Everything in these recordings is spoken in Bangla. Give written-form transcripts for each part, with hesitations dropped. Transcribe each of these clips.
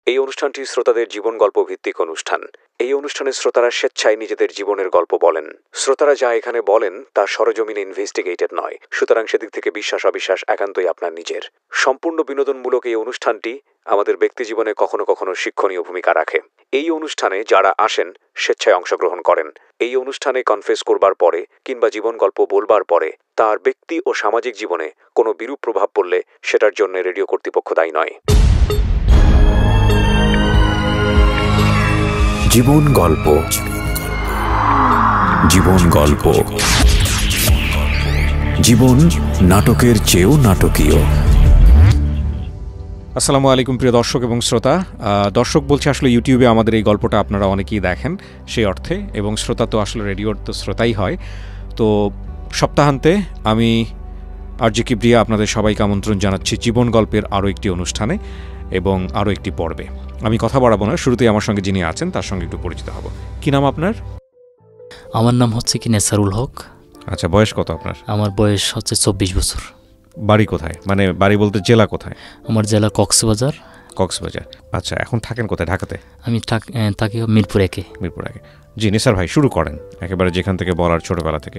এই অনুষ্ঠানটি শ্রোতাদের জীবন গল্প ভিত্তিক অনুষ্ঠান। এই অনুষ্ঠানে শ্রোতারা স্বেচ্ছায় নিজেদের জীবনের গল্প বলেন। শ্রোতারা যা এখানে বলেন তা সরজমিনে ইনভেস্টিগেটেড নয়, সুতরাং সেদিক থেকে বিশ্বাস অবিশ্বাস একান্তই আপনার নিজের। সম্পূর্ণ বিনোদনমূলক এই অনুষ্ঠানটি আমাদের ব্যক্তিজীবনে কখনো কখনো শিক্ষণীয় ভূমিকা রাখে। এই অনুষ্ঠানে যারা আসেন স্বেচ্ছায় অংশগ্রহণ করেন। এই অনুষ্ঠানে কনফেস করবার পরে কিংবা জীবন গল্প বলবার পরে তার ব্যক্তি ও সামাজিক জীবনে কোনো বিরূপ প্রভাব পড়লে সেটার জন্য রেডিও কর্তৃপক্ষ দায়ী নয়। জীবন গল্প, জীবন গল্প, জীবন নাটকের চেয়েও নাটকীয়। আসসালামু আলাইকুম প্রিয় দর্শক এবং শ্রোতা। দর্শক বলছে আসলে ইউটিউবে আমাদের এই গল্পটা আপনারা অনেকেই দেখেন সেই অর্থে, এবং শ্রোতা তো আসলে রেডিওর তো শ্রোতাই হয়। তো সপ্তাহান্তে আমি আরজে কিবরিয়া আপনাদের সবাইকে আমন্ত্রণ জানাচ্ছি জীবন গল্পের আরও একটি অনুষ্ঠানে এবং আরও একটি পর্বে। আমি কথা বাড়াবো না, শুরুতেই আমার সঙ্গে যিনি আছেন তার সঙ্গে একটু পরিচিত হব। কি নাম আপনার? আমার নাম হচ্ছে কি নেচারুল হক। আচ্ছা, বয়স কত আপনার? আমার বয়স হচ্ছে 24 বছর। বাড়ি কোথায়? মানে বাড়ি বলতে জেলা কোথায়? আমার জেলা কক্সবাজার। কক্সবাজার, আচ্ছা। এখন থাকেন কোথায়? ঢাকাতে? আমি থাকি মিরপুর একে। মিরপুর একে। জি নিসার ভাই, শুরু করেন একেবারে যেখান থেকে বলার, ছোটবেলা থেকে।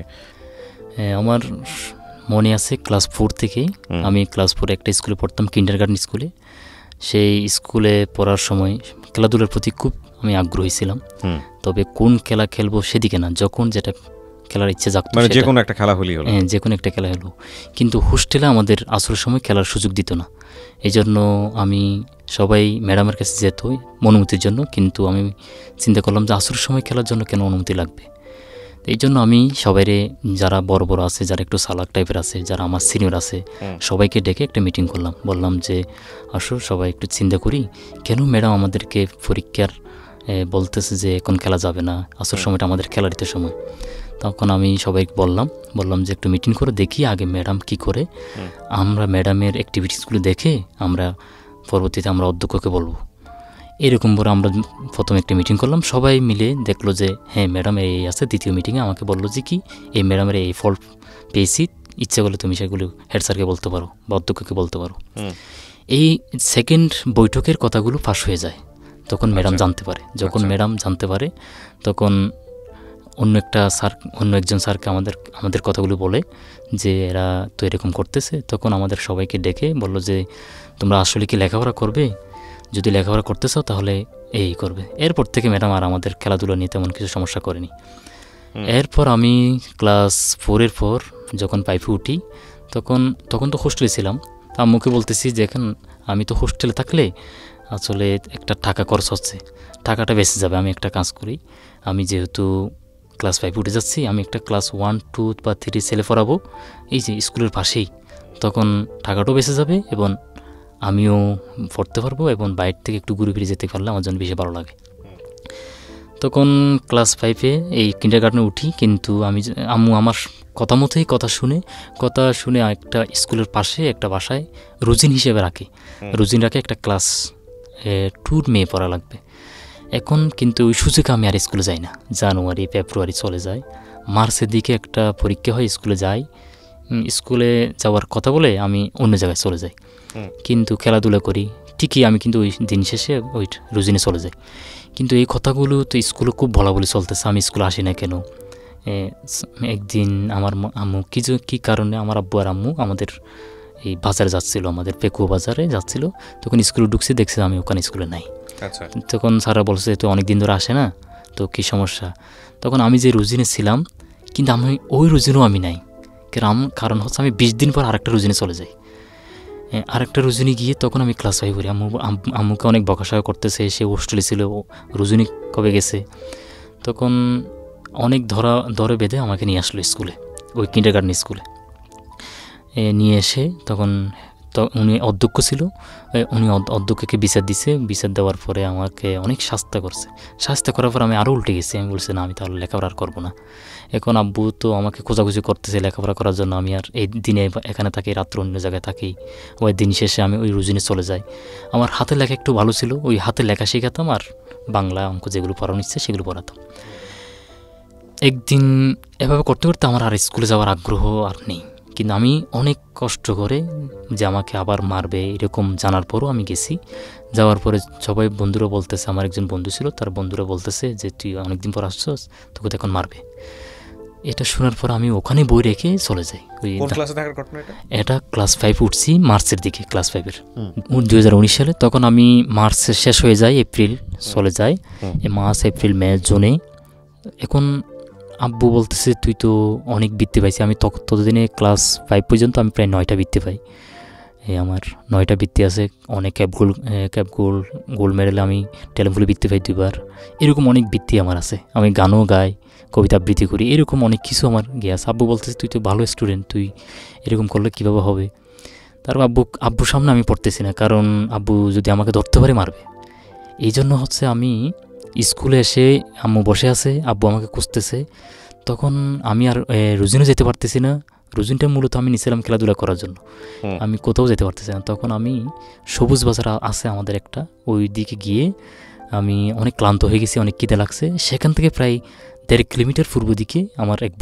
আমার মনে আছে ক্লাস 4 থেকেই। আমি ক্লাস 4 একটা স্কুলে পড়তাম, কিন্ডারগার্টেন স্কুলে। সেই স্কুলে পড়ার সময় খেলাধুলার প্রতি খুব আমি আগ্রহী ছিলাম, তবে কোন খেলা খেলবো সেদিকে না, যখন যেটা খেলার ইচ্ছে জাগতো, মানে যে কোনো একটা খেলা হলেই হলো। হ্যাঁ, যে কোনো একটা খেলা হলো। কিন্তু হোস্টেলে আমাদের আসরের সময় খেলার সুযোগ দিত না। এই জন্য আমি সবাই ম্যাডামের কাছে যেত অনুমতির জন্য, কিন্তু আমি চিন্তা করলাম যে আসরের সময় খেলার জন্য কেন অনুমতি লাগবে। এই জন্য আমি সবাইরে, যারা বড় বড় আছে, যারা একটু সালাক টাইপের আছে, যারা আমার সিনিয়র আছে, সবাইকে ডেকে একটা মিটিং করলাম। বললাম যে আসো সবাই একটু চিন্তা করি, কেন ম্যাডাম আমাদেরকে পরীক্ষার বলতেছে যে এখন খেলা যাবে না, আসর সময়টা আমাদের খেলার সময়। তখন আমি সবাইকে বললাম যে একটু মিটিং করে দেখি আগে ম্যাডাম কি করে, আমরা ম্যাডামের অ্যাক্টিভিটিসগুলো দেখে আমরা পরবর্তীতে আমরা অধ্যক্ষকে বলবো। এরকম করে আমরা প্রথম একটা মিটিং করলাম। সবাই মিলে দেখলো যে হ্যাঁ ম্যাডাম এই আছে। দ্বিতীয় মিটিংয়ে আমাকে বললো যে কি এই ম্যাডামের এই ফল্ট পেয়েছি, ইচ্ছে করলে তুমি সেগুলো হেড স্যারকে বলতে পারো বা অধ্যক্ষকে বলতে পারো। এই সেকেন্ড বৈঠকের কথাগুলো ফাঁস হয়ে যায়, তখন ম্যাডাম জানতে পারে। যখন ম্যাডাম জানতে পারে তখন অন্য একজন স্যারকে আমাদের কথাগুলো বলে যে এরা তো এরকম করতেছে। তখন আমাদের সবাইকে ডেকে বললো যে তোমরা আসলে কি লেখাপড়া করবে, যদি লেখাপড়া করতে চাও তাহলে এই করবে। এরপর থেকে ম্যাডাম আর আমাদের খেলাধুলা নিয়ে তেমন কিছু সমস্যা করেনি। এরপর আমি ক্লাস 4-এর পর যখন 5-এ উঠি, তখন তো হোস্টেলে ছিলাম। আম্মুকে বলতেছি যে এখন আমি তো হোস্টেলে থাকলে আসলে একটা টাকা খরচ হচ্ছে, টাকাটা বেঁচে যাবে, আমি একটা কাজ করি। আমি যেহেতু ক্লাস 5 উঠে যাচ্ছি, আমি একটা ক্লাস 1, 2 বা 3 ছেলে পড়াবো এই যে স্কুলের পাশেই, তখন টাকাটাও বেঁচে যাবে এবং আমিও পড়তে পারবো, এবং বাইরে থেকে একটু ঘুরে ফিরে যেতে পারলে আমার জন্য বেশি ভালো লাগে। তখন ক্লাস 5-এ এই কিন্ডারগার্টেনে উঠি, কিন্তু আম্মু আমার কথা মতোই কথা শুনে একটা স্কুলের পাশে একটা বাসায় রুজিন হিসেবে রাখে একটা ক্লাস 2 মেয়ে পড়া লাগবে। এখন কিন্তু ওই সুযোগে আমি আর স্কুলে যাই না। জানুয়ারি ফেব্রুয়ারি চলে যায়, মার্চের দিকে একটা পরীক্ষা হয়, স্কুলে যাই। স্কুলে যাওয়ার কথা বলে আমি অন্য জায়গায় চলে যাই, কিন্তু খেলাধুলা করি ঠিকই। আমি কিন্তু ওই দিন শেষে ওই রুজিনে চলে যাই। কিন্তু এই কথাগুলো তো স্কুলে খুব বলাবলি চলতেছে, আমি স্কুলে আসি না কেন। একদিন আমার আম্মু কী কারণে, আমার আব্বু আর আম্মু আমাদের এই বাজারে যাচ্ছিল, আমাদের পেকুয়া বাজারে যাচ্ছিল। তখন স্কুলে ঢুকছি, দেখছি আমি ওখানে স্কুলে নাই। তখন স্যারা বলছে তো অনেক দিন ধরে আসে না, তো কী সমস্যা। তখন আমি যে রুজিনে ছিলাম, কিন্তু আমি ওই রুজিনেও আমি নাই। কারণ হচ্ছে আমি 20 দিন পর আরেকটা রুজিনে চলে যাই। আরেকটা রুজিনে গিয়ে তখন আমি ক্লাস 5 করি। আম্মুকে অনেক বকাশকা করতেছে, সে হোস্টেলে ছিল, রুজিনি কবে গেছে। তখন অনেক ধরে বেঁধে আমাকে নিয়ে আসলো স্কুলে, ওই কিন্ডারগার্টেন স্কুলে নিয়ে এসে। তখন উনি অধ্যক্ষ ছিল, উনি অধ্যক্ষকে বিচার দিছে। বিচার দেওয়ার পরে আমাকে অনেক শাস্তি করার পর আমি আরও উল্টে গেছি। আমি বলছি না, আমি তাহলে লেখাপড়া আর করবো না। এখন আব্বু তো আমাকে খোঁজাখুঁজি করতেছে লেখাপড়া করার জন্য। আমি আর এই দিনে এখানে থাকি, রাত্রে অন্য জায়গায় থাকি। ওই দিন শেষে আমি ওই রুজিনে চলে যাই। আমার হাতে লেখা একটু ভালো ছিল, ওই হাতে লেখা শেখাতাম, আর বাংলা অঙ্ক যেগুলো পড়ানো ইচ্ছে সেগুলো পড়াতাম। একদিন এভাবে করতে করতে আমার আর স্কুলে যাওয়ার আগ্রহ আর নেই। কিন্তু আমি অনেক কষ্ট করে যে আমাকে আবার মারবে এরকম জানার পরও আমি গেছি। যাওয়ার পরে সবাই বন্ধুরা বলতেছে, আমার একজন বন্ধু ছিল, তার বন্ধুরা বলতেছে যে তুই অনেকদিন পর আসছস, তোকে তো এখন মারবে। এটা শোনার পর আমি ওখানে বই রেখে চলে যাই। এটা ক্লাস 5 উঠছি মার্চের দিকে, ক্লাস 5-এর 2019 সালে। তখন আমি মার্চে শেষ হয়ে যায়, এপ্রিল চলে যায়, মার্চ এপ্রিল মে জুনে। এখন আব্বু বলতেছে তুই তো অনেক বৃত্তি পাইছি। আমি ততদিনে ক্লাস 5 পর্যন্ত আমি প্রায় 9টা বৃত্তি পাই। আমার 9টা বৃত্তি আছে, অনেক ক্যাপ গোল্ড মেডেলে আমি টেলিফোনে বৃত্তি পাই 2বার। এরকম অনেক বৃত্তি আমার আছে। আমি গানও গাই, কবিতা আবৃত্তি করি, এরকম অনেক কিছু আমার গিয়েছে। আব্বু বলতেছে তুই তো ভালো স্টুডেন্ট, তুই এরকম করলে কীভাবে হবে। তারপর আব্বুর সামনে আমি পড়তেছি না, কারণ আব্বু যদি আমাকে ধরতে পারে মারবে। এই জন্য হচ্ছে আমি স্কুলে এসে আম্মু বসে আছে, আব্বু আমাকে খুঁজতেছে। তখন আমি আর রুজিনও যেতে পারতেছি না। রুজিনটা মূলত আমি নিয়েছিলাম খেলাধুলা করার জন্য, আমি কোথাও যেতে পারতেছি না। তখন আমি সবুজ বাজার আছে আমাদের একটা, ওই দিকে গিয়ে আমি অনেক ক্লান্ত হয়ে গেছি, অনেক খিদে লাগছে। সেখান থেকে প্রায় 1.5 কিলোমিটার পূর্ব দিকে আমার এক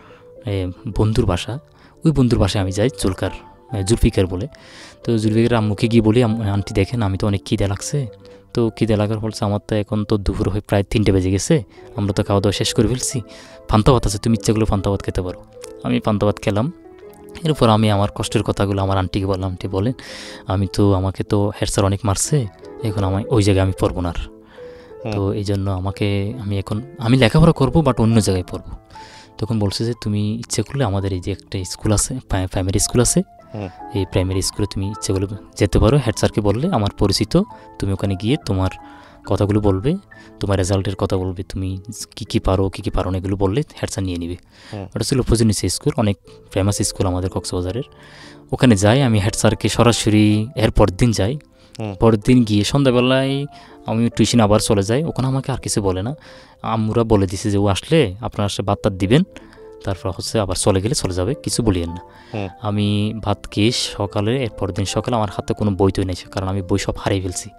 বন্ধুর বাসা। ওই বন্ধুর বাসায় আমি যাই, জুলফিকার বলে। তো জুলফিকার আম্মুকে গিয়ে বলি, আন্টি দেখেন আমি তো অনেক খিদে লাগছে। তো খিদে লাগার ফলছে আমার তো এখন তো দুপুর হয়ে প্রায় 3টে বেজে গেছে, আমরা তো খাওয়া দাওয়া শেষ করে ফেলছি, পান্তা ভাত আছে, তুমি ইচ্ছা করলে পান্তা ভাত খেতে পারো। আমি পান্তা ভাত খেলাম। এরপর আমি আমার কষ্টের কথাগুলো আমার আন্টিকে বললাম। আন্টি বলেন আমাকে তো হেড স্যার অনেক মারছে, এখন ওই জায়গায় আমি পড়বো না। তো এই জন্য আমি লেখাপড়া করবো, বাট অন্য জায়গায় পড়বো। তখন বলছে যে তুমি ইচ্ছে করলে আমাদের এই যে একটা স্কুল আছে, প্রাইমারি স্কুল আছে, এই প্রাইমারি স্কুলে তুমি ইচ্ছে করলে যেতে পারো। হেড স্যারকে বললে আমার পরিচিত, তুমি ওখানে গিয়ে তোমার কথাগুলো বলবে, তোমার রেজাল্টের কথা বলবে, তুমি কী পারো না এগুলো বললে হেড স্যার নিয়ে নিবে। ওটা ছিল উপজেনিসি স্কুল, অনেক ফেমাস স্কুল আমাদের কক্সবাজারের। ওখানে যাই আমি, হেড স্যারকে সরাসরি এর পরের দিন যাই। পরের দিন গিয়ে সন্ধ্যাবেলায় আমি টিউশন আবার চলে যাই। ওখানে আমাকে আর কিছু বলে না, আম্মুরা বলে দিছে যে ও আসলে আপনার আসলে ভাত দিবেন, তারপর হচ্ছে আবার চলে গেলে চলে যাবে, কিছু বলিয়েন না। আমি ভাত খেয়ে সকালে, এরপর দিন সকালে আমার হাতে কোনো বই তৈ নেই, কারণ আমি বই সব হারিয়ে ফেলছি।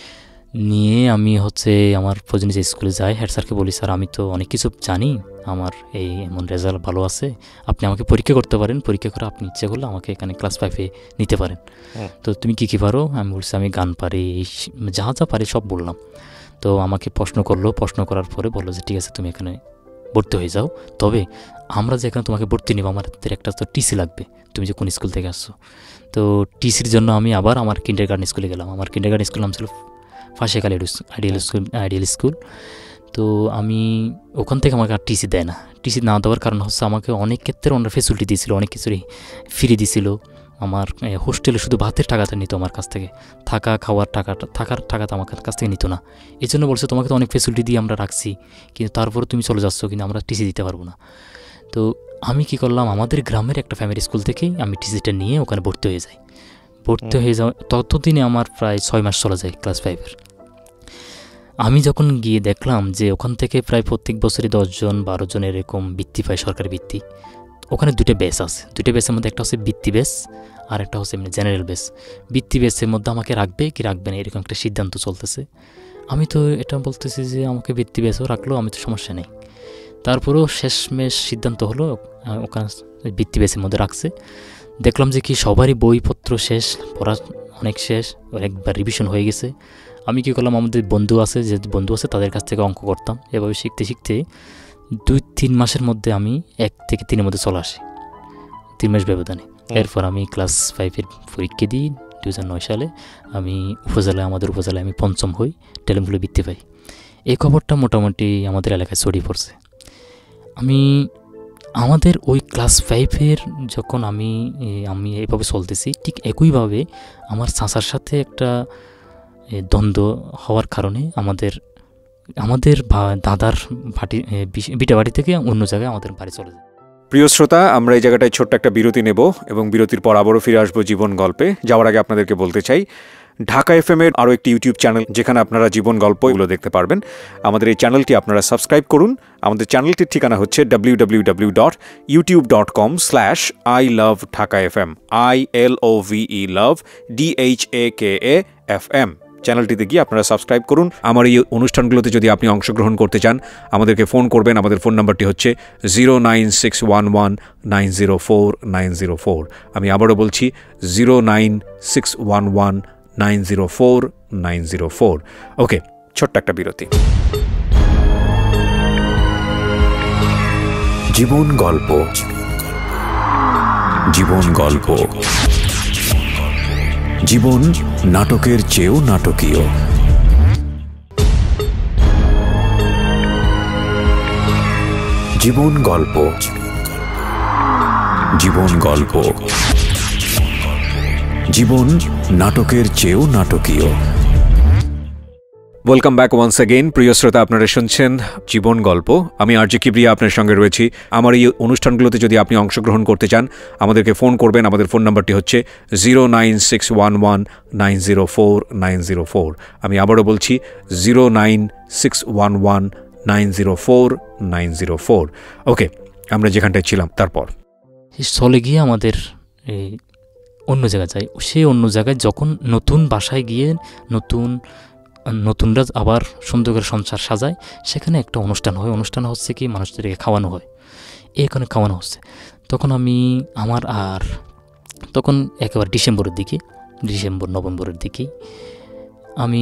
নিয়ে আমি আমার প্রয়োজনীয় স্কুলে যাই, হেড স্যারকে বলি স্যার আমি তো অনেক কিছু জানি, আমার এই এমন রেজাল্ট ভালো আছে, আপনি আমাকে পরীক্ষা করতে পারেন, পরীক্ষা করে আপনি ইচ্ছে করলে আমাকে এখানে ক্লাস 5-এ নিতে পারেন। তো তুমি কী পারো? আমি বলছি আমি গান পারি, যা পারি সব বললাম। তো আমাকে প্রশ্ন করার পরে বললো যে ঠিক আছে তুমি এখানে ভর্তি হয়ে যাও, তবে আমরা যেখানে তোমাকে ভর্তি নিব আমাদের একটা তো টিসি লাগবে, তুমি যে কোন স্কুল থেকে আসছো। তো টিসির জন্য আমি আবার আমার কিন্ডারগার্টেন স্কুলে গেলাম। আমার কিন্ডারগার্টেন স্কুল নাম ছিল ফাঁসেখালী আইডিয়াল স্কুল। তো আমি ওখান থেকে আমাকে আর টিসি দেয় না। টিসি না দেওয়ার কারণ হচ্ছে আমাকে অনেক ক্ষেত্রে অন্য ফেসিলিটি দিয়েছিল, অনেক কিছুরই ফ্রি দিছিল। আমার হোস্টেলে শুধু ভাতের টাকাটা নিত আমার কাছ থেকে, থাকার টাকাটা আমার কাছ থেকে নিত না। এই জন্য বলছে তোমাকে তো অনেক ফেসিলিটি দিয়ে আমরা রাখছি, কিন্তু তারপরে তুমি চলে যাচ্ছ, কিন্তু আমরা টিসি দিতে পারবো না। তো আমি কি করলাম, আমাদের গ্রামের একটা প্রাইমারি স্কুল থেকেই আমি টিসিটা নিয়ে ওখানে ভর্তি হয়ে যাই। ততদিনে আমার প্রায় 6 মাস চলে যায় ক্লাস 5-এর। আমি যখন গিয়ে দেখলাম যে ওখান থেকে প্রায় প্রত্যেক বছরই 10 জন 12 জন এরকম বৃত্তি পায়, সরকারি বৃত্তি। ওখানে 2টা ব্যাচ আছে, 2টা ব্যাচের মধ্যে একটা হচ্ছে বৃত্তি ব্যাচ আর একটা হচ্ছে জেনারেল ব্যাচ। বৃত্তি ব্যাচের মধ্যে আমাকে রাখবে কি রাখবে না এরকম একটা সিদ্ধান্ত চলতেছে। আমি তো এটা বলতেছি যে আমাকে বৃত্তি ব্যাচও রাখলো, আমি তো সমস্যা নেই। তারপরেও শেষমেশ সিদ্ধান্ত হলো ওখানে বৃত্তি ব্যাচের মধ্যে রাখছে। দেখলাম যে কি সবারই বইপত্র শেষ, পড়া অনেক শেষ, অনেকবার রিভিশন হয়ে গেছে। আমি কী করলাম, আমাদের বন্ধু আছে তাদের কাছ থেকে অঙ্ক করতাম। এভাবে শিখতে 2-3 মাসের মধ্যে আমি 1 থেকে 3-এর মধ্যে চলে আসি, 3 মাস ব্যবধানে। এরপর আমি ক্লাস 5-এর পরীক্ষা দিই 2009 সালে। আমি আমাদের উপজেলায় আমি 5ম হই, টেলিফোনে বৃত্তি পাই। এই খবরটা মোটামুটি আমাদের এলাকায় ছড়িয়ে পড়ছে। আমাদের ওই ক্লাস 5-এর যখন আমি এইভাবে চলতেছি, ঠিক একইভাবে আমার চাচার সাথে একটা দ্বন্দ্ব হওয়ার কারণে আমাদের দাদার বিটা বাড়ি থেকে অন্য জায়গায় আমাদের বাড়ি চলে যায়। প্রিয় শ্রোতা, আমরা এই জায়গাটায় ছোট্ট একটা বিরতি নেব এবং বিরতির পর আবারও ফিরে আসবো জীবন গল্পে। যাওয়ার আগে আপনাদেরকে বলতে চাই, ঢাকা FM এর আরও একটি ইউটিউব চ্যানেল, যেখানে আপনারা জীবন গল্প এগুলো দেখতে পারবেন। আমাদের এই চ্যানেলটি আপনারা সাবস্ক্রাইব করুন। আমাদের চ্যানেলটির ঠিকানা হচ্ছে www.youtube.com/ilovedhakafm, ILOVE love DHAKAFM। চ্যানেলটিতে গিয়ে আপনারা সাবস্ক্রাইব করুন। আমার এই অনুষ্ঠানগুলোতে যদি আপনি অংশগ্রহণ করতে চান আমাদেরকে ফোন করবেন। আমাদের ফোন নাম্বারটি হচ্ছে 09611904904। আমি আবারও বলছি 09611904904। ওকে, ছোট্ট একটা বিরতি। জীবন গল্প, জীবন গল্প। জীবন নাটকের চেয়েও নাটকীয়। জীবন গল্প, জীবন গল্প। জীবন নাটকের চেয়েও নাটকীয়। Welcome back once again. প্রিয় শ্রোতা, আপনারা শুনছেন জীবন গল্প। আমি আরজে কিবরিয়া আপনার সঙ্গে রয়েছি। আমার এই অনুষ্ঠানগুলোতে যদি আপনি অংশগ্রহণ করতে চান আমাদেরকে ফোন করবেন। আমাদের ফোন নাম্বারটি হচ্ছে 09611904904। আমি আবারও বলছি 09611904904। ওকে, আমরা যেখানটায় ছিলাম তারপর চলে গিয়ে আমাদের অন্য জায়গায় যাই। সেই অন্য জায়গায় যখন নতুন বাসায় গিয়ে নতুনরা আবার সুন্দর করে সংসার সাজায়, সেখানে একটা অনুষ্ঠান হয়। অনুষ্ঠান হচ্ছে কি, মানুষদেরকে খাওয়ানো হয়। এখানে খাওয়ানো হচ্ছে তখন তখন একেবারে ডিসেম্বর নভেম্বরের দিকে আমি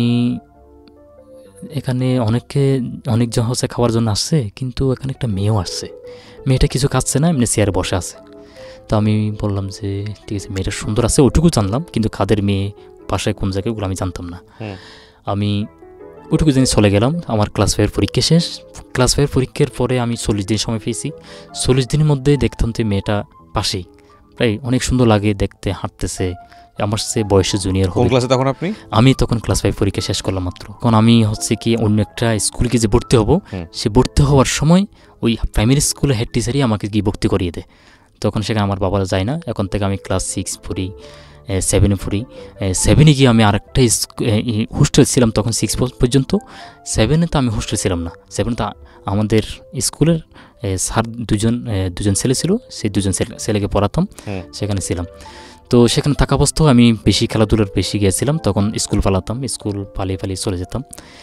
এখানে অনেকজন হচ্ছে খাওয়ার জন্য আসছে, কিন্তু এখানে একটা মেয়েও আসছে। মেয়েটা কিছু খাচ্ছে না, এমনি চেয়ারে বসে আছে। তো আমি বললাম যে ঠিক আছে, মেয়েটা সুন্দর আছে, ওটুকু জানলাম, কিন্তু কাদের মেয়ে, বাসায় কোন জায়গায়, ওগুলো আমি জানতাম না। আমি ওটুকু জানি চলে গেলাম। আমার ক্লাস 5 পরীক্ষা শেষ। ক্লাস 5 পরীক্ষার পরে আমি 40 দিন সময় পেয়েছি। 40 দিনের মধ্যে দেখতাম যে মেয়েটা পাশেই, প্রায় অনেক সুন্দর লাগে দেখতে, হাঁটতেছে। আমার সে বয়সে জুনিয়র হবে। তখন আমি তখন ক্লাস 5 পরীক্ষা শেষ করলাম মাত্র। কারণ আমি হচ্ছে কি অন্য একটা স্কুলে গিয়ে যে ভর্তি হব, সে ভর্তি হওয়ার সময় ওই প্রাইমারি স্কুলের হেড টিচারই আমাকে গিয়ে ভর্তি করিয়ে দেয়। তখন সেখানে আমার বাবারা যায় না। এখন থেকে আমি ক্লাস 6 পড়ি, 7 পড়ি। 7 গিয়ে আমি আরেকটা হোস্টেল ছিলাম তখন 6 পর্যন্ত। 7 তো আমি হোস্টেল ছিলাম না। 7 তো আমাদের স্কুলের স্যার দুজন ছেলে ছিল, সেই দুজন ছেলেকে পড়াতাম, সেখানে ছিলাম। তো সেখানে থাকা অবস্থাও আমি বেশি খেলাধুলার বেশি গিয়েছিলাম। তখন স্কুল পালিয়ে চলে যেতাম।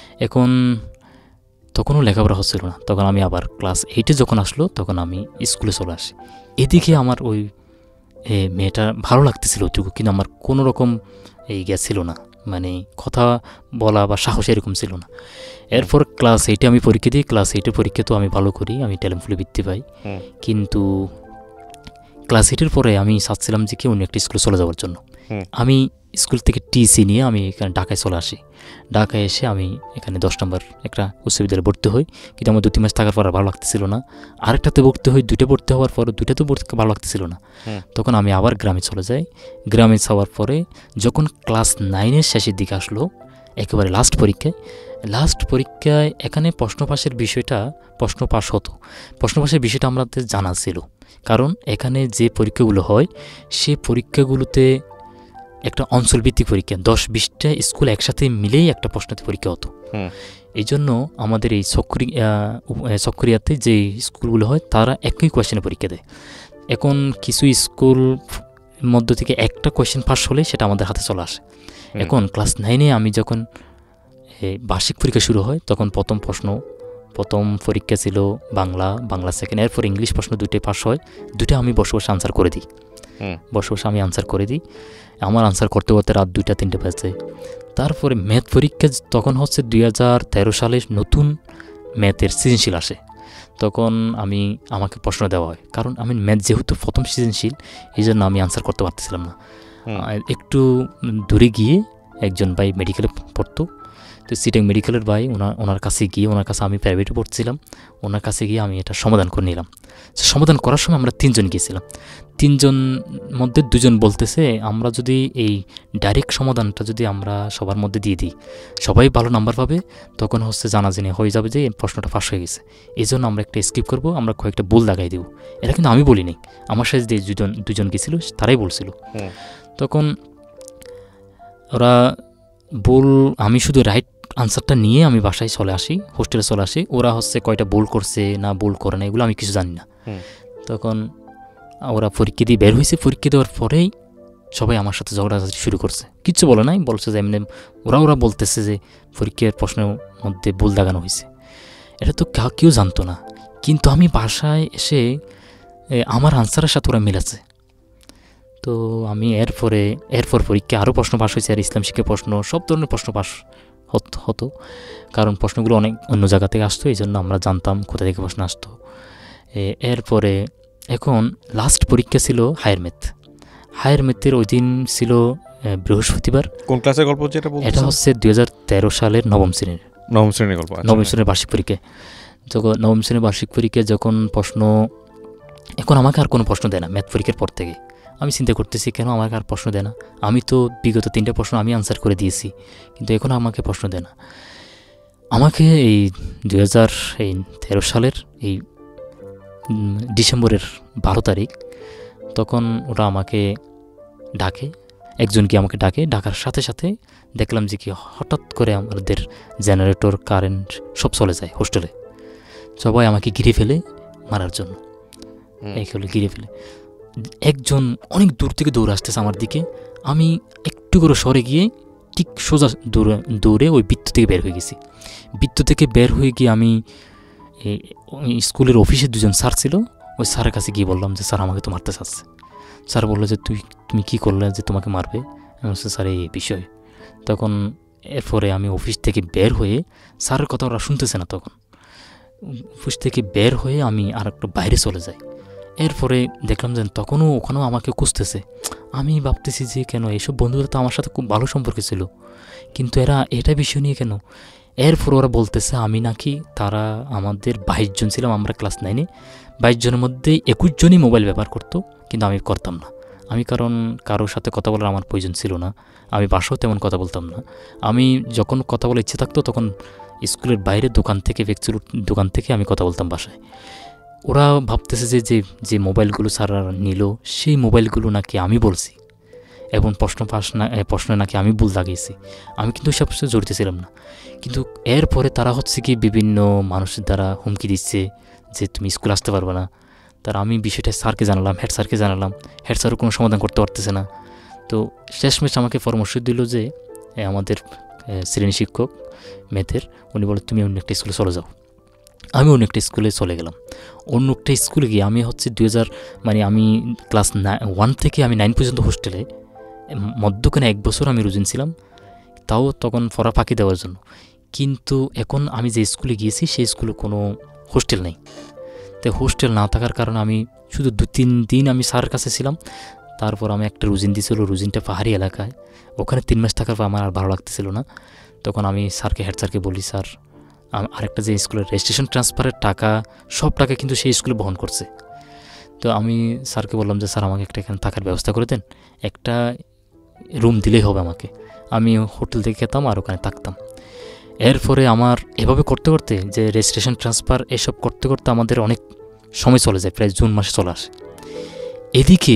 তখনও লেখাপড়া হচ্ছিল না। তখন আমি আবার ক্লাস 8 যখন আসলো তখন আমি স্কুলে চলে আসি। এদিকে আমার ওই মেয়েটা ভালো লাগতেছিল ওইটুকু, কিন্তু আমার কোনো রকম ছিল না, মানে কথা বলা বা সাহস এরকম ছিল না। এরপর ক্লাস 8 আমি পরীক্ষা দিই। ক্লাস 8 পরীক্ষা তো আমি ভালো করি, আমি ট্যালেন্ট ফুলে বৃত্তি পাই। কিন্তু ক্লাস 8 পরে আমি চাচ্ছিলাম যে কি অন্য একটা স্কুলে চলে যাওয়ার জন্য। আমি স্কুল থেকে টিসি নিয়ে আমি এখানে ঢাকায় চলে আসি। ঢাকায় এসে আমি এখানে 10 নম্বর একটা উচ্চ বিদ্যালয়ে ভর্তি হই। কিন্তু আমার 2-3 মাস থাকার পর ভালো লাগতেছিল না। আরেকটাতে ভর্তি হই, 2টা ভর্তি হওয়ার পর 2টাতেও ভালো লাগতেছিল না। তখন আমি আবার গ্রামে চলে যাই। গ্রামে যাওয়ার পরে যখন ক্লাস 9-এর শেষের দিকে আসলো, একেবারে লাস্ট পরীক্ষায় এখানে প্রশ্ন পাশের বিষয়টা আমাদের জানা ছিল। কারণ এখানে যে পরীক্ষাগুলো হয় সেই পরীক্ষাগুলোতে একটা অঞ্চলভিত্তিক পরীক্ষা, 10-20টা স্কুল একসাথে মিলেই একটা প্রশ্নতে পরীক্ষা হতো। এই জন্য আমাদের এই চকরিয়াতে যে স্কুলগুলো হয় তারা একই কোয়েশ্চেনে পরীক্ষা দেয়। এখন কিছু স্কুল মধ্য থেকে একটা কোয়েশ্চেন পাস হলে সেটা আমাদের হাতে চলে আসে। এখন ক্লাস 9-এ আমি যখন বার্ষিক পরীক্ষা শুরু হয় তখন প্রথম পরীক্ষা ছিল বাংলা সেকেন্ড, এরপর ইংলিশ প্রশ্ন 2টাই পাস হয়। 2টা আমি বসে আনসার করে দিই। আনসার করে দিই। আমার আনসার করতে রাত 2টা-3টা বাজে। তারপরে ম্যাথ পরীক্ষা তখন হচ্ছে 2013 সালে নতুন ম্যাথের সৃজনশীল আসে। তখন আমাকে প্রশ্ন দেওয়া হয়, কারণ আমি ম্যাথ যেহেতু প্রথম সৃজনশীল এই জন্য আমি আনসার করতে পারতেছিলাম না। একটু দূরে গিয়ে একজন ভাই মেডিকেলে পড়তো, তো সিটাং মেডিকেলের ভাই, ওনার কাছে আমি প্রাইভেটে পড়ছিলাম, ওনার কাছে গিয়ে আমি এটা সমাধান করে নিলাম। সমাধান করার সময় আমরা 3জন গিয়েছিলাম। 3জন মধ্যে 2জন বলতেছে আমরা যদি এই ডাইরেক্ট সমাধানটা যদি আমরা সবার মধ্যে দিয়ে দিই, সবাই ভালো নাম্বার পাবে, তখন হচ্ছে জানাজানি হয়ে যাবে যে প্রশ্নটা ফাঁস হয়ে গেছে। এই জন্য আমরা একটা স্কিপ করবো, আমরা কয়েকটা ভুল লাগাই দেবো। এটা কিন্তু আমি বলিনি, আমার সাথে যে 2জন গেছিল তারাই বলছিল। তখন ওরা আমি শুধু রাইট আনসারটা নিয়ে আমি বাসায় চলে আসি, হোস্টেলে চলে আসি। ওরা হচ্ছে কয়টা ভুল করছে না ভুল করে না এগুলো আমি কিছু জানি না। তখন ওরা পরীক্ষা দিয়ে বের হয়েছে। পরীক্ষা দেওয়ার পরেই সবাই আমার সাথে ঝগড়াঝাটি শুরু করছে, কিচ্ছু বলে নাই, বলছে যে এমনি ওরা বলতেছে যে পরীক্ষার প্রশ্নের মধ্যে ভুল দাগানো হয়েছে। এটা তো কেউ জানতো না, কিন্তু আমি বাসায় এসে আমার আনসারের সাথে ওরা মিলেছে। তো আমি এরপর পরীক্ষা আরও প্রশ্ন পাস হয়েছে, আর ইসলাম শিক্ষা প্রশ্ন, সব ধরনের প্রশ্ন পাস হতো, কারণ প্রশ্নগুলো অনেক অন্য জায়গা থেকে আসতো, এই জন্য আমরা জানতাম কোথা থেকে প্রশ্ন আসতো। এরপরে এখন লাস্ট পরীক্ষা ছিল হায়ার ম্যাথের ওই দিন ছিল বৃহস্পতিবার। কোন ক্লাসের গল্প যেটা বলছেন? এটা হচ্ছে 2013 সালের নবম শ্রেণীর গল্প, নবম শ্রেণীর বার্ষিক পরীক্ষা। যখন নবম শ্রেণীর বার্ষিক পরীক্ষায় যখন প্রশ্ন, এখন আমাকে আর কোনো প্রশ্ন দেয় না ম্যাথ পরীক্ষার পর থেকে। আমি চিন্তা করতেছি কেন আমাকে আর প্রশ্ন দেয় না, আমি তো বিগত 3টা প্রশ্ন আমি আনসার করে দিয়েছি, কিন্তু এখন আমাকে প্রশ্ন দেয় না। আমাকে এই 2013 সালের এই ডিসেম্বরের 12 তারিখ তখন ওরা আমাকে ডাকে, একজনকে আমাকে ডাকার সাথে সাথে দেখলাম যে কি হঠাৎ করে আমাদের জেনারেটর, কারেন্ট সব চলে যায় হোস্টেলে। সবাই আমাকে ঘিরে ফেলে মারার জন্য, এইগুলো ঘিরে ফেলে। একজন অনেক দূর থেকে দৌড়ে আসতেছে আমার দিকে, আমি একটু করে সরে গিয়ে ঠিক সোজা দৌড়ে ওই বৃত্ত থেকে বের হয়ে গেছি। বৃত্ত থেকে বের হয়ে গিয়ে আমি স্কুলের অফিসে 2জন স্যার ছিল, ওই স্যারের কাছে গিয়ে বললাম যে স্যার আমাকে তো মারতে চাচ্ছে। স্যার বললো যে তুমি কী করলে যে তোমাকে মারবে? আমি বলছি স্যার এই বিষয়। তখন এরপরে আমি অফিস থেকে বের হয়ে, স্যারের কথা ওরা শুনতেছে না, তখন অফিস থেকে বের হয়ে আমি আর একটু বাইরে চলে যাই। এরপরে দেখলাম যে তখনও ওখানেও আমাকে খুঁজতেছে। আমি ভাবতেছি যে কেন, এইসব বন্ধুরা তো আমার সাথে খুব ভালো সম্পর্ক ছিল, কিন্তু এরা এটা বিষয় নিয়ে কেন? এরপর ওরা বলতেছে আমি নাকি, তারা আমাদের 22 জন ছিলাম আমরা ক্লাস 9-এ, 22 জনের মধ্যে 21 জনই মোবাইল ব্যবহার করতো, কিন্তু আমি করতাম না। আমি কারণ কারোর সাথে কথা বলার আমার প্রয়োজন ছিল না, আমি বাসাও তেমন কথা বলতাম না। আমি যখন কথা বলার ইচ্ছে থাকতো তখন স্কুলের বাইরে দোকান থেকে আমি কথা বলতাম বাসায়। ওরা ভাবতেছে যে মোবাইলগুলো স্যাররা নিল, সেই মোবাইলগুলো নাকি আমি বলছি, এবং প্রশ্নে নাকি আমি ভুল লাগিয়েছি। আমি কিন্তু সব জড়িত ছিলাম না। কিন্তু এরপরে তারা হচ্ছে কি বিভিন্ন মানুষের দ্বারা হুমকি দিচ্ছে যে তুমি স্কুল আসতে পারবে না। তার আমি বিষয়টা স্যারকে জানালাম, হেড স্যারও কোনো সমাধান করতে পারতেছে না। তো শেষমেশ আমাকে পরামর্শ দিল যে আমাদের শ্রেণী শিক্ষক ম্যাথের, উনি বলে তুমি অন্য একটা স্কুলে চলে যাও। আমি অন্য একটা স্কুলে চলে গেলাম। অন্য একটা স্কুলে গিয়ে আমি হচ্ছে 2000 আমি ক্লাস 1 থেকে আমি 9 পর্যন্ত হোস্টেলে, মধ্যখানে 1 বছর আমি রুজিন ছিলাম, তাও তখন পড়া ফাঁকি দেওয়ার জন্য। কিন্তু এখন আমি যে স্কুলে গিয়েছি সেই স্কুলে কোনো হোস্টেল নেই। তাই হোস্টেল না থাকার কারণে আমি শুধু 2-3 দিন আমি স্যারের কাছে ছিলাম। তারপর আমি একটা রুজিন দিয়েছিল, রুজিনটা পাহাড়ি এলাকায়, ওখানে 3 মাস থাকার পর আমার আর ভালো লাগতেছিল না। তখন আমি হেড স্যারকে বলি, স্যার আরেকটা যে স্কুলের রেজিস্ট্রেশন ট্রান্সফারের টাকা, সব টাকা কিন্তু সেই স্কুলে বহন করছে। তো আমি স্যারকে বললাম যে স্যার আমাকে একটা এখানে থাকার ব্যবস্থা করে দেন, একটা রুম দিলেই হবে আমাকে, আমি হোটেল থেকে খেতাম আর ওখানে থাকতাম। এরপরে আমার এভাবে করতে করতে, যে রেজিস্ট্রেশন ট্রান্সফার এসব করতে করতে আমাদের অনেক সময় চলে যায়, প্রায় জুন মাসে চলে আসে। এদিকে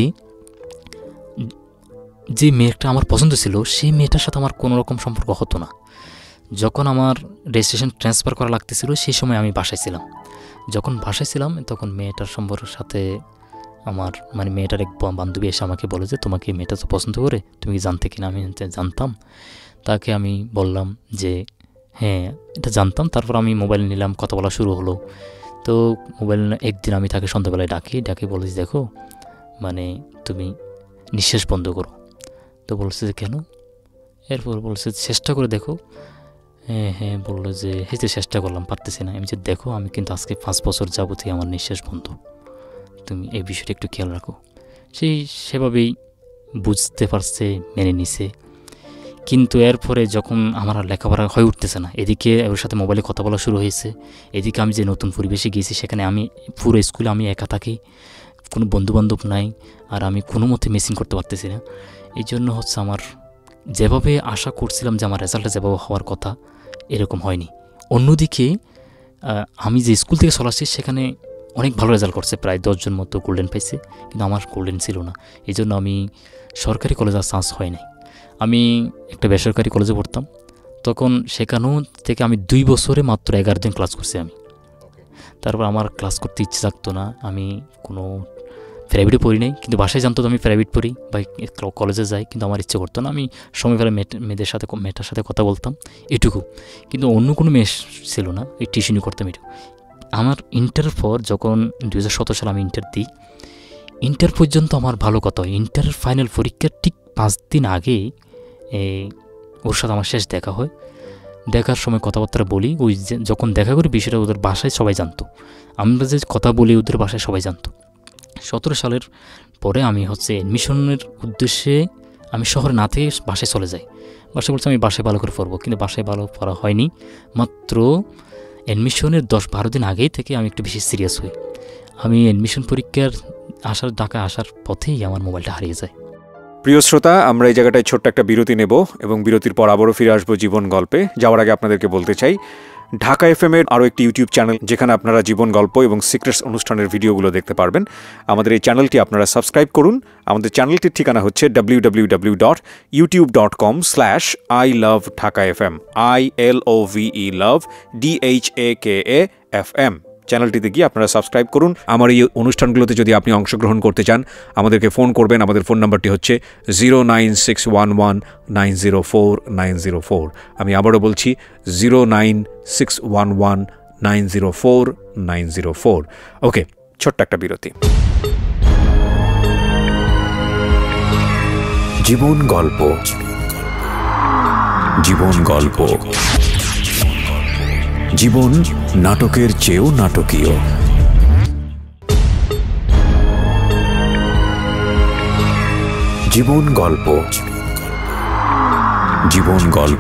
যে মেয়েটা আমার পছন্দ ছিল, সেই মেয়েটার সাথে আমার কোনো রকম সম্পর্ক হতো না। যখন আমার রেজিস্ট্রেশন ট্রান্সফার করা লাগতেছিল সেই সময় আমি বাসায় ছিলাম। যখন বাসায় ছিলাম তখন মেয়েটার সম্পর্কের সাথে আমার মেয়েটার এক বান্ধবী এসে আমাকে বলে যে তোমাকে মেয়েটা তো পছন্দ করে, তুমি কি জানতে কিনা? আমি জানতাম। তাকে আমি বললাম যে হ্যাঁ এটা জানতাম। তারপর আমি মোবাইল নিলাম, কথা বলা শুরু হলো। তো মোবাইল একদিন আমি তাকে সন্ধ্যাবেলায় ডাকি বলেছি দেখো তুমি নিঃশ্বাস বন্ধ করো। তো বলছে যে কেন? এরপর বলছে চেষ্টা করে দেখো। হ্যাঁ বললো যে তো চেষ্টা করলাম, পারতেছি না। আমি যে দেখো আমি কিন্তু আজকে 5 বছর যাবতীয় আমার নিঃশ্বাস বন্ধ, তুমি এই বিষয়টা একটু খেয়াল রাখো। সেভাবেই বুঝতে পারছে, মেনে নিছে। কিন্তু এরপরে যখন আমার আর লেখাপড়া হয়ে উঠতেছে না, এদিকে ওর সাথে মোবাইলে কথা বলা শুরু হয়েছে, এদিকে আমি যে নতুন পরিবেশে গিয়েছি সেখানে আমি পুরো স্কুলে আমি একা থাকি, কোনো বন্ধুবান্ধব নাই, আর আমি কোনো মতে মেসিং করতে পারতেছি না। এই জন্য হচ্ছে আমার যেভাবে আশা করছিলাম যে আমার রেজাল্টটা যেভাবে হওয়ার কথা এরকম হয়নি। অন্যদিকে আমি যে স্কুল থেকে চলে আসছি সেখানে অনেক ভালো রেজাল্ট করছে, প্রায় 10 জন মতো গোল্ডেন পাইছে, কিন্তু আমার গোল্ডেন ছিল না। এই জন্য আমি সরকারি কলেজে আর চান্স হয় নাই। আমি একটা বেসরকারি কলেজে পড়তাম, তখন সেখানেও থেকে আমি 2 বছরে মাত্র 11 দিন ক্লাস করছি আমি। তারপর আমার ক্লাস করতে ইচ্ছে থাকতো না, আমি কোনো প্রাইভেটে পড়ি নাই, কিন্তু বাসায় জানতো তো আমি প্রাইভেট পড়ি বা কলেজে যাই, কিন্তু আমার ইচ্ছে করতো না। আমি সময় পেলে মেয়েটার সাথে কথা বলতাম, এটুকু। কিন্তু অন্য কোনো মেয়ে ছিল না, এই টিউশনি করতাম এটুকু। আমার ইন্টারের পর যখন 2017 সালে আমি ইন্টার দিই, ইন্টার পর্যন্ত আমার ভালো কথা হয়। ইন্টারের ফাইনাল পরীক্ষার ঠিক 5 দিন আগে ওর সাথে আমার শেষ দেখা হয়। দেখার সময় কথাবার্তা বলি, ওই যখন দেখা করি বিষয়টা ওদের বাসায় সবাই জানতো, আমরা যে কথা বলি ওদের বাসায় সবাই জানতো। 17 সালের পরে আমি অ্যাডমিশনের উদ্দেশ্যে আমি শহরে না থেকে বাসায় চলে যাই। বাসায় বলছে আমি বাসায় ভালো করে পড়বো, কিন্তু বাসায় ভালো পড়া হয়নি। মাত্র অ্যাডমিশনের 10-12 দিন আগেই থেকে আমি একটু বেশি সিরিয়াস হই। আমি অ্যাডমিশন পরীক্ষার ঢাকা আসার পথেই আমার মোবাইলটা হারিয়ে যায়। প্রিয় শ্রোতা, আমরা এই জায়গাটায় ছোট্ট একটা বিরতি নেব এবং বিরতির পর আবারও ফিরে আসবো জীবন গল্পে। যাওয়ার আগে আপনাদেরকে বলতে চাই, ঢাকা এফএম এর আরও একটি ইউটিউব চ্যানেল যেখানে আপনারা জীবন গল্প এবং সিক্রেটস অনুষ্ঠানের ভিডিওগুলো দেখতে পারবেন। আমাদের এই চ্যানেলটি আপনারা সাবস্ক্রাইব করুন। আমাদের চ্যানেলটির ঠিকানা হচ্ছে www.youtube.com/ilovedhakafm ILOVE love DHAKAFM। চ্যানেলটিতে গিয়ে আপনারা সাবস্ক্রাইব করুন। আমার এই অনুষ্ঠানগুলোতে যদি আপনি অংশগ্রহণ করতে চান, আমাদেরকে ফোন করবেন। আমাদের ফোন নাম্বারটি হচ্ছে 09611904904। আমি আবারও বলছি 09611904904। ওকে, ছোট্ট একটা বিরতি। জীবন গল্প, জীবন গল্প। জীবন নাটকের চেয়েও নাটকীয়। জীবন গল্প, জীবন গল্প।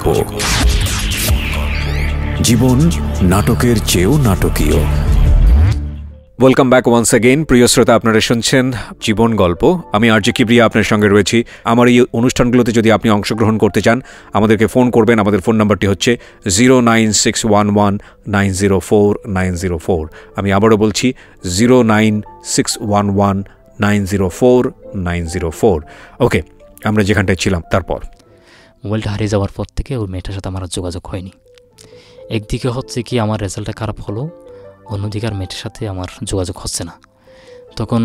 জীবন নাটকের চেয়েও নাটকীয়। Welcome back once again. প্রিয় শ্রোতা, আপনারা শুনছেন জীবন গল্প। আমি আরজে কিবরিয়া আপনার সঙ্গে রয়েছি। আমার এই অনুষ্ঠানগুলোতে যদি আপনি অংশগ্রহণ করতে চান, আমাদেরকে ফোন করবেন। আমাদের ফোন নাম্বারটি হচ্ছে 09611904904। আমি আবারও বলছি 09611904904। ওকে, আমরা যেখানটায় ছিলাম তারপর মোবাইলটা হারিয়ে যাওয়ার পর থেকে ওই মেয়েটার সাথে আমার যোগাযোগ হয়নি। একদিকে কি আমার রেজাল্টটা খারাপ হলো, অন্যদিকে আর মেয়েটার সাথে আমার যোগাযোগ হচ্ছে না। তখন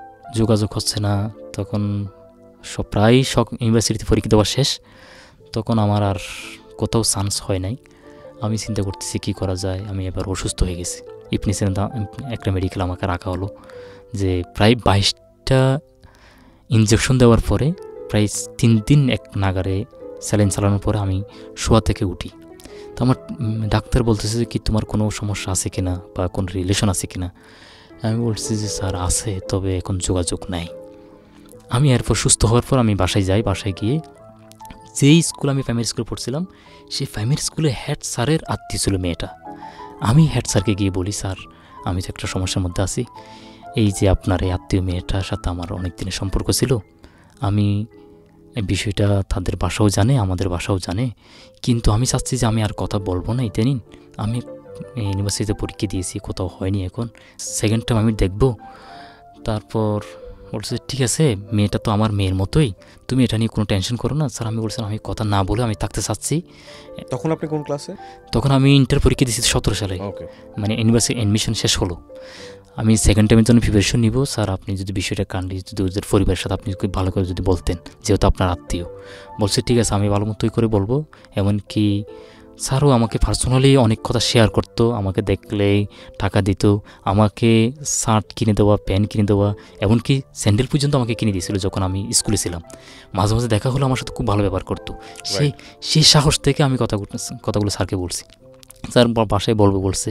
প্রায় ইউনিভার্সিটিতে পরীক্ষা দেওয়া শেষ। তখন আমার আর কোথাও চান্স হয় নাই। আমি চিন্তা করতেছি কী করা যায়। আমি এবার অসুস্থ হয়ে গেছি। ইপনিসের একটা মেডিকেল আমাকে রাখা হলো, যে প্রায় 22টা ইঞ্জেকশন দেওয়ার পরে প্রায় 3 দিন এক নাগারে স্যালাইন চালানোর পরে আমি শোয়া থেকে উঠি। তো আমার ডাক্তার বলতেছে যে কি তোমার কোনো সমস্যা আছে কিনা বা কোনো রিলেশন আছে কিনা। আমি বলছি যে স্যার আছে, তবে এখন যোগাযোগ নাই। আমি এরপর সুস্থ হওয়ার পর আমি বাসায় যাই। বাসায় গিয়ে যেই স্কুল আমি প্রাইমারি স্কুলে পড়ছিলাম, সেই প্রাইমারি স্কুলে হেড স্যারের আত্মীয় ছিল মেয়েটা। আমি হেড স্যারকে গিয়ে বলি, স্যার আমি তো একটা সমস্যার মধ্যে আছি, এই যে আপনার এই আত্মীয় মেয়েটার সাথে আমার অনেক দিনের সম্পর্ক ছিল, আমি এই বিষয়টা তাদের বাসাও জানে, আমাদের বাসাও জানে, কিন্তু আমি চাচ্ছি যে আমি আর কথা বলবো না ইদানিং। আমি ইউনিভার্সিটিতে পরীক্ষা দিয়েছি, কোথাও হয়নি, এখন সেকেন্ড টাইম আমি দেখব। তারপর বলছে ঠিক আছে, মেয়েটা তো আমার মেয়ের মতোই, তুমি এটা নিয়ে কোনো টেনশন করো না। স্যার আমি বলছিলাম আমি কথা না বলে আমি থাকতে চাচ্ছি। তখন আপনি কোন ক্লাসে? তখন আমি ইন্টার পরীক্ষা দিয়েছি 17 সালে, মানে ইউনিভার্সিটি অ্যাডমিশন শেষ হলো। আমি সেকেন্ড টাইমের জন্য প্রিপারেশন নিব। স্যার আপনি যদি বিষয়টা কাইন্ডলি যদি ওদের পরিবারের সাথে আপনি ভালো করে যদি বলতেন, যেহেতু আপনার আত্মীয়। বলছে ঠিক আছে, আমি ভালো মতোই করে বলবো। এমনকি স্যারও আমাকে পার্সোনালি অনেক কথা শেয়ার করতো, আমাকে দেখলেই টাকা দিত, আমাকে শার্ট কিনে দেওয়া, প্যান্ট কিনে দেওয়া, এমনকি স্যান্ডেল পর্যন্ত আমাকে কিনে দিয়েছিল যখন আমি স্কুলে ছিলাম। মাঝে মাঝে দেখা হলো আমার সাথে খুব ভালো ব্যবহার করতো। সেই সাহস থেকে আমি কথাগুলো স্যারকে বলছি। স্যার বাসায় বলবো বলছে।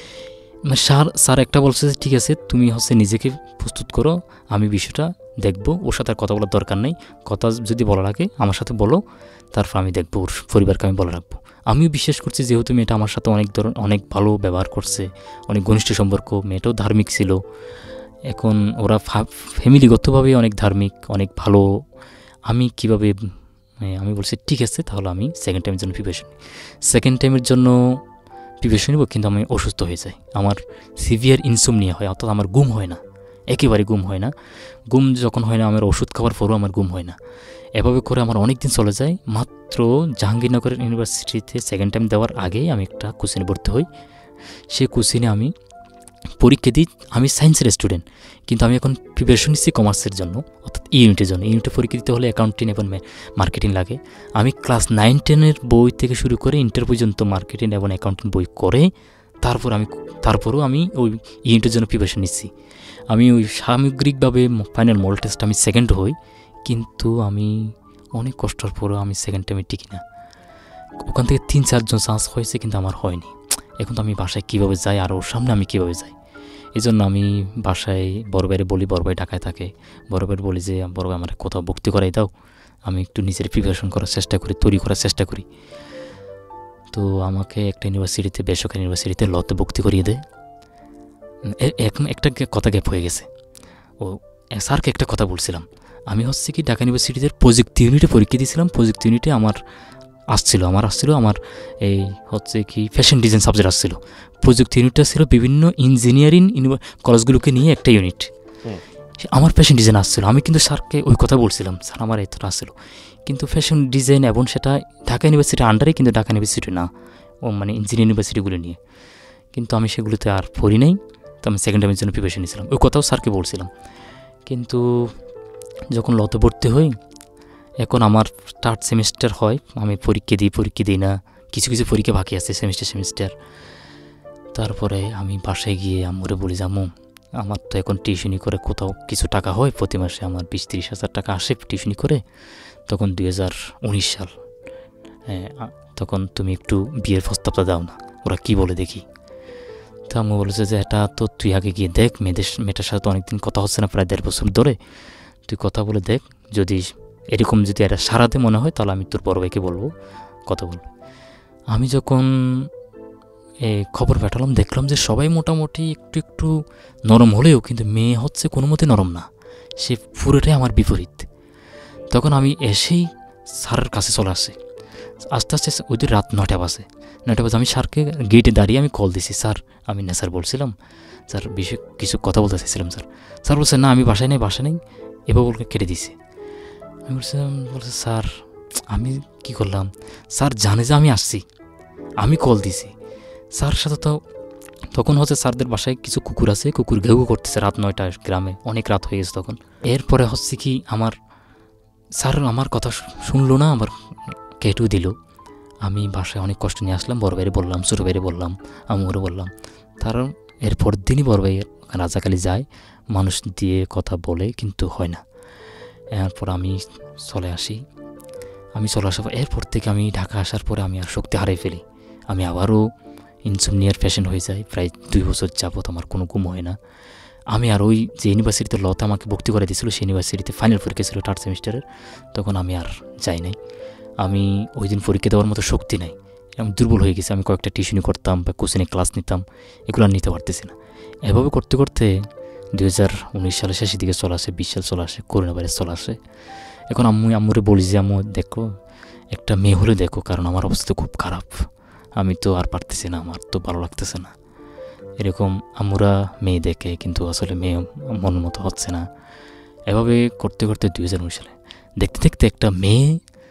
স্যার একটা বলছে যে ঠিক আছে, তুমি নিজেকে প্রস্তুত করো, আমি বিষয়টা দেখবো, ওর সাথে আর কথা বলার দরকার নেই, কথা যদি বলা লাগে আমার সাথে বলো, তারপর আমি দেখবো ওর পরিবারকে আমি বলে রাখবো। আমিও বিশ্বাস করছি, যেহেতু মেয়েটা আমার সাথে অনেক ভালো ব্যবহার করছে, অনেক ঘনিষ্ঠ সম্পর্ক, মেয়েটাও ধার্মিক ছিল, এখন ওরা ফ্যামিলিগতভাবে অনেক ধার্মিক, অনেক ভালো। আমি কীভাবে আমি বলছি ঠিক আছে, তাহলে আমি সেকেন্ড টাইমের জন্য প্রিপারেশন নিব, কিন্তু আমি অসুস্থ হয়ে যাই। আমার সিভিয়ার ইনসোমনিয়া হয়, অর্থাৎ আমার ঘুম হয় না, একেবারে ঘুম হয় না। ঘুম যখন হয় না, আমার ওষুধ খাওয়ার পরেও আমার ঘুম হয় না। এভাবে করে আমার অনেক দিন চলে যায়। মাত্র জাহাঙ্গীরনগর ইউনিভার্সিটিতে সেকেন্ড টাইম দেওয়ার আগেই আমি একটা কোচিনে ভর্তি হই। সেই কোচিনে আমি পরীক্ষা দিই, আমি সায়েন্সের স্টুডেন্ট, কিন্তু আমি এখন প্রিপারেশন নিচ্ছি কমার্সের জন্য, অর্থাৎ ইউনিটের জন্য। ইউনিটে পরীক্ষা দিতে হলে অ্যাকাউন্টিং এবং মার্কেটিং লাগে। আমি ক্লাস 9-10 বই থেকে শুরু করে ইন্টার পর্যন্ত মার্কেটিং এবং অ্যাকাউন্টিং বই করে তারপরও আমি ওই ইউনিটের জন্য প্রিপারেশন নিচ্ছি। আমি ওই সামগ্রিকভাবে ফাইনাল মডেল টেস্ট আমি সেকেন্ড হই, কিন্তু আমি অনেক কষ্টের পরেও আমি সেকেন্ড টাইমে টিকি না। ওখান থেকে 3-4 জন চান্স হয়েছে, কিন্তু আমার হয়নি। এখন তো আমি বাসায় কীভাবে যাই, আর ওর সামনে আমি কীভাবে যাই? এই জন্য আমি বাসায় বড় ভাইরে বলি, বড় ভাই ঢাকায় থাকে, বড় ভাইয়ের বলি যে বড় ভাই আমার কোথাও ভর্তি করাই দাও, আমি একটু নিজের প্রিপারেশন করার চেষ্টা করি, তৈরি করার চেষ্টা করি। তো আমাকে একটা ইউনিভার্সিটিতে, বেসরকারি ইউনিভার্সিটিতে লতে ভর্তি করিয়ে দেয়। এখন একটা কথা গ্যাপ হয়ে গেছে। ও স্যারকে একটা কথা বলছিলাম, আমি হচ্ছে কি ঢাকা ইউনিভার্সিটিতে প্রযুক্তি ইউনিটে পরীক্ষা দিয়েছিলাম। প্রযুক্তি ইউনিটে আমার আসছিল আমার এই হচ্ছে কি ফ্যাশন ডিজাইন সাবজেক্ট আসছিল। প্রযুক্তি ইউনিটটা ছিল বিভিন্ন ইঞ্জিনিয়ারিং কলেজগুলোকে নিয়ে একটা ইউনিট। আমার ফ্যাশন ডিজাইন আসছিল। আমি কিন্তু স্যারকে ওই কথা বলছিলাম, স্যার আমার এতটা আসছিল, কিন্তু ফ্যাশন ডিজাইন এবং সেটা ঢাকা ইউনিভার্সিটির আন্ডারে, কিন্তু ঢাকা ইউনিভার্সিটি না, ও মানে ইঞ্জিনিয়ারিং ইউনিভার্সিটিগুলো নিয়ে। কিন্তু আমি সেগুলোতে আর পড়ি নাই। তো আমি সেকেন্ড টাইমের জন্য প্রিপারেশন নিয়েছিলাম, ওই কথাও স্যারকে বলছিলাম। কিন্তু যখন লতে ভর্তি হই, এখন আমার 3rd সেমিস্টার হয়, আমি পরীক্ষা দিই না, কিছু কিছু পরীক্ষা বাকি আছে সেমিস্টার। তারপরে আমি বাসায় গিয়ে আম্মুরে বলি যে আম্মু, আমার তো এখন টিউশনি করে কোথাও কিছু টাকা হয়, প্রতি মাসে আমার 20-30 হাজার টাকা আসে টিউশনি করে। তখন 2019 সাল, তখন তুমি একটু বিয়ের প্রস্তাবটা দাও না, ওরা কি বলে দেখি। তো আম্মু বলেছে যে এটা তো তুই আগে গিয়ে দেখ, মেয়েটার সাথে তো অনেকদিন কথা হচ্ছে না, প্রায় 1.5 বছর ধরে, তুই কথা বলে দেখ, যদি এরকম যদি এটা সারাতে মনে হয় তাহলে আমি তোর বড় ভাইকে বলবো, কথা বলবো। আমি যখন খবর পাঠালাম, দেখলাম যে সবাই মোটামুটি একটু নরম হলেও, কিন্তু মেয়ে হচ্ছে কোনো মতে নরম না, সে পুরোটাই আমার বিপরীত। তখন আমি এসেই স্যারের কাছে চলে আসি। আস্তে আস্তে ওই রাত 9টা বাজে। আমি স্যারকে গেটে দাঁড়িয়ে আমি কল দিছি, স্যার আমি না স্যার বলছিলাম, স্যার বিষয়ে কিছু কথা বলতে চাইছিলাম স্যার। স্যার বলছে না আমি বাসায় নেই, এবার বলকে কেটে দিছে। আমি বলছি স্যার আমি কি করলাম? স্যার জানে যে আমি আসছি, আমি কল দিছি। স্যার সাথে তো তখন হচ্ছে স্যারদের বাসায় কিছু কুকুর আছে, কুকুর ঘেউ করতেছে রাত 9টা, গ্রামে অনেক রাত হয়ে গেছে তখন। এরপরে হচ্ছে কি স্যার আমার কথা শুনলো না, আমার কেটেও দিল। আমি বাসায় অনেক কষ্ট নিয়ে আসলাম, বড় ভাইরে বললাম, ছোটো ভাইরে বললাম, আম্মুরে বললাম। তার এরপর দিনই বড় ভাই রাজাকালি যায়, মানুষ দিয়ে কথা বলে, কিন্তু হয় না। এরপর আমি চলে আসার পর, এরপর থেকে আমি ঢাকা আসার পরে আমি আর শক্তি হারাই ফেলি। আমি আবারও ইনসোমনিয়ার পেশেন্ট হয়ে যাই। প্রায় 2 বছর যাবত আমার কোনো ঘুম হয় না। আমি আর ওই যে ইউনিভার্সিটিতে লতে আমাকে ভর্তি করে দিয়েছিল, সেই ইউনিভার্সিটিতে ফাইনাল পরীক্ষা ছিল 3rd সেমিস্টারের, তখন আমি আর যাই নাই। আমি ওই দিন পরীক্ষা দেওয়ার মতো শক্তি নাই, আমি দুর্বল হয়ে গেছি। আমি কয়েকটা টিউশনি করতাম বা কোচিংয়ে ক্লাস নিতাম, এগুলো আর নিতে পারতেছি না। এভাবে করতে করতে 2019 সালের শেষের দিকে চলে আসে, 20 সাল চলে আসে, করোনা ভাইরাস চলে আসে। এখন আম্মুরে বলি যে আম্মু দেখো, একটা মেয়ে হলে দেখো, কারণ আমার অবস্থা খুব খারাপ, আমি তো আর পারতেছি না, আমার তো ভালো লাগতেছে না। এরকম আম্মুরা মেয়ে দেখে, কিন্তু আসলে মেয়ে মনের মতো হচ্ছে না। এভাবে করতে করতে 2019 সালে দেখতে দেখতে একটা মেয়ে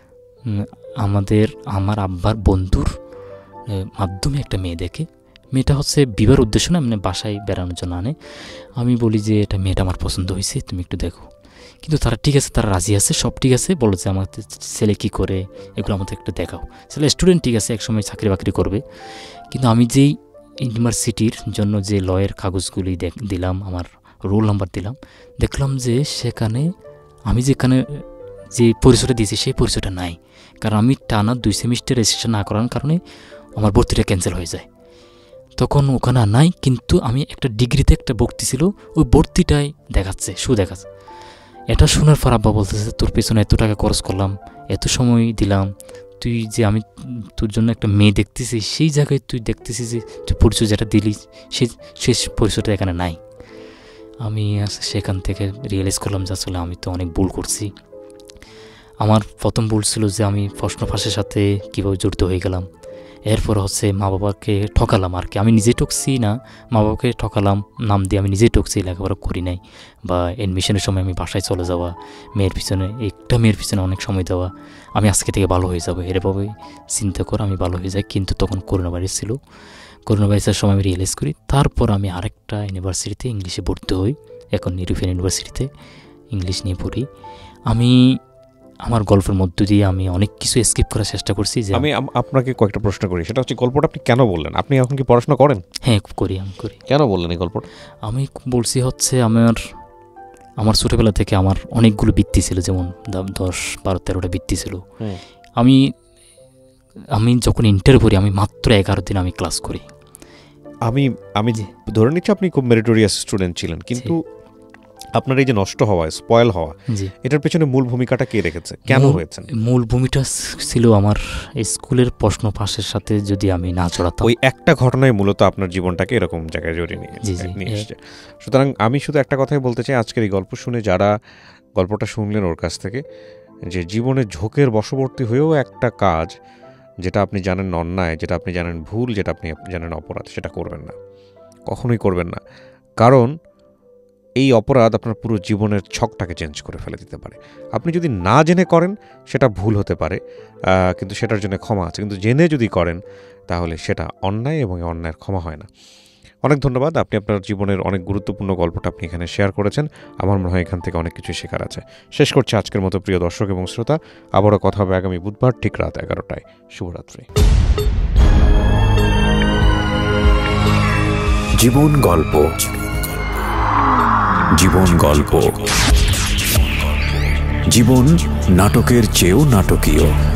আমার আব্বার বন্ধুর মাধ্যমে একটা মেয়ে দেখে। মেয়েটা হচ্ছে বিবাহের উদ্দেশ্য না, মানে বাসায় বেড়ানোর জন্য আনে। আমি বলি যে এটা মেয়েটা আমার পছন্দ হয়েছে, তুমি একটু দেখো। কিন্তু তারা ঠিক আছে, তারা রাজি আছে, সব ঠিক আছে, বলো যে আমাদের ছেলে কী করে, এগুলো আমাদের একটু দেখাও। ছেলে স্টুডেন্ট, ঠিক আছে, একসময় চাকরি বাকরি করবে। কিন্তু আমি যেই ইউনিভার্সিটির জন্য যে লয়ের কাগজগুলি দিলাম, আমার রোল নাম্বার দিলাম, দেখলাম যে সেখানে আমি যেখানে যে পরিচয়টা দিয়েছি সেই পরিচয়টা নাই। কারণ আমি টানা 2 সেমিস্টার রেজিস্ট্রেশন না করার কারণে আমার ভর্তিটা ক্যান্সেল হয়ে যায়। তখন ওখানে আর নাই, কিন্তু আমি একটা ডিগ্রিতে একটা ভর্তি ছিল, ওই ভর্তিটাই দেখাচ্ছে, দেখাচ্ছে। এটা শোনার পর আব্বা বলতেছে, তোর পেছনে এত টাকা খরচ করলাম, এত সময় দিলাম, তুই যে আমি তোর জন্য একটা মেয়ে দেখতেছি, সেই জায়গায় তুই দেখতেছিস যে তুই পরিচয় যেটা দিলি সেই পরিচয়টা এখানে নাই। আমি সেখান থেকে রিয়েলাইজ করলাম যে আসলে আমি তো অনেক ভুল করছি। আমার প্রথম ভুল ছিল যে আমি প্রশ্ন ফাঁসের সাথে কীভাবে জড়িত হয়ে গেলাম। এরপর হচ্ছে মা বাবাকে ঠকালাম আর কি, আমি নিজে ঠকছি না, মা বাবাকে ঠকালাম নাম দিয়ে, আমি নিজেই ঠকছি, লেখাপড়া করি নাই, বা অ্যাডমিশনের সময় আমি বাসায় চলে যাওয়া, মেয়ের পিছনে অনেক সময় দেওয়া, আমি আজকে থেকে ভালো হয়ে যাবো এরভাবে চিন্তা করে আমি ভালো হয়ে যাই। কিন্তু তখন করোনা ভাইরাস ছিল, করোনা ভাইরাসের সময় আমি রিয়েলাইজ করি। তারপর আমি আরেকটা ইউনিভার্সিটিতে ইংলিশে ভর্তি হই, এখন ইউরোপিয়ান ইউনিভার্সিটিতে ইংলিশ নিয়ে পড়ি। আমি আমার গল্পের মধ্য দিয়ে আমি অনেক কিছু স্কিপ করার চেষ্টা করছি। যে আমি আপনাকে কয়েকটা প্রশ্ন করি, সেটা হচ্ছে গল্পটা আপনি কেন বললেন? আপনি এখন কি পড়াশোনা করেন? হ্যাঁ করি, আমি করি। কেন বললেন এই গল্পটা? আমি বলছি হচ্ছে আমার ছোটোবেলা থেকে আমার অনেকগুলো বৃত্তি ছিল, যেমন 10, 12, 13টা বৃত্তি ছিল। আমি যখন ইন্টার করি আমি মাত্র 11 দিন আমি ক্লাস করি। আমি ধরে নিচ্ছি আপনি খুব মেরিটোরিয়াস স্টুডেন্ট ছিলেন, কিন্তু আপনার এই যে নষ্ট হওয়া, স্পয়েল হওয়া, এটার পেছনে মূল ভূমিকাটা কে রেখেছে, কেন হয়েছে? মূল ভূমিকা ছিল আমার স্কুলের প্রশ্ন ফাঁসের সাথে যদি আমি না জড়াতাম। ওই একটা ঘটনায় মূলত আপনার জীবনটাকে এরকম জায়গায় জড়িয়ে নিয়ে এসেছে। সুতরাং আমি শুধু একটা কথাই বলতে চাই, আজকের এই গল্প শুনে যারা গল্পটা শুনলেন ওর কাছ থেকে, যে জীবনে ঝোঁকের বশবর্তী হয়েও একটা কাজ যেটা আপনি জানেন অন্যায়, যেটা আপনি জানেন ভুল, যেটা আপনি জানেন অপরাধ, সেটা করবেন না, কখনোই করবেন না। কারণ এই অপরাধ আপনার পুরো জীবনের ছকটাকে চেঞ্জ করে ফেলে দিতে পারে। আপনি যদি না জেনে করেন সেটা ভুল হতে পারে, কিন্তু সেটার জন্য ক্ষমা আছে, কিন্তু জেনে যদি করেন তাহলে সেটা অন্যায়, এবং অন্যায়ের ক্ষমা হয় না। অনেক ধন্যবাদ, আপনি আপনার জীবনের অনেক গুরুত্বপূর্ণ গল্পটা আপনি এখানে শেয়ার করেছেন। আমার মনে হয় এখান থেকে অনেক কিছু শেখার আছে। শেষ করছে আজকের মতো প্রিয় দর্শক এবং শ্রোতা, আবারও কথা হবে আগামী বুধবার ঠিক রাত 11টায়। শুভরাত্রি। জীবন গল্প, জীবন গল্প। জীবন নাটকের চেয়েও নাটকীয়।